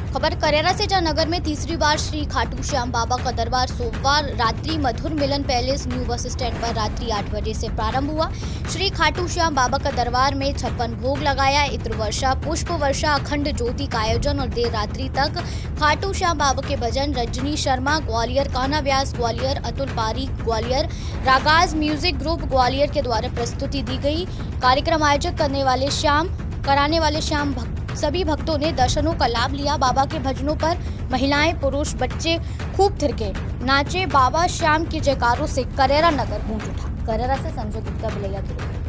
खबर करेरा से, जहां नगर में तीसरी बार श्री खाटू श्याम बाबा का दरबार सोमवार रात्रि Madhur Milan palace new bus stand पर रात्रि 8 बजे से प्रारंभ हुआ। श्री खाटू श्याम बाबा का दरबार में 56 भोग लगाया, इत्र वर्षा, पुष्प वर्षा, अखंड ज्योति का आयोजन और देर रात्रि तक खाटू श्याम बाबा के भजन रजनी शर्मा ग्वालियर, कान्हा व्यास ग्वालियर, अतुल पारीक ग्वालियर, रागाज म्यूजिक ग्रुप ग्वालियर के द्वारा प्रस्तुति दी गई। कार्यक्रम आयोजक कराने वाले श्याम सभी भक्तों ने दर्शनों का लाभ लिया। बाबा के भजनों पर महिलाएं, पुरुष, बच्चे खूब थिरके, नाचे। बाबा श्याम के जयकारों से करेरा नगर गूंज उठा। करेरा से संजय गुप्ता बिलैया की रिपोर्ट।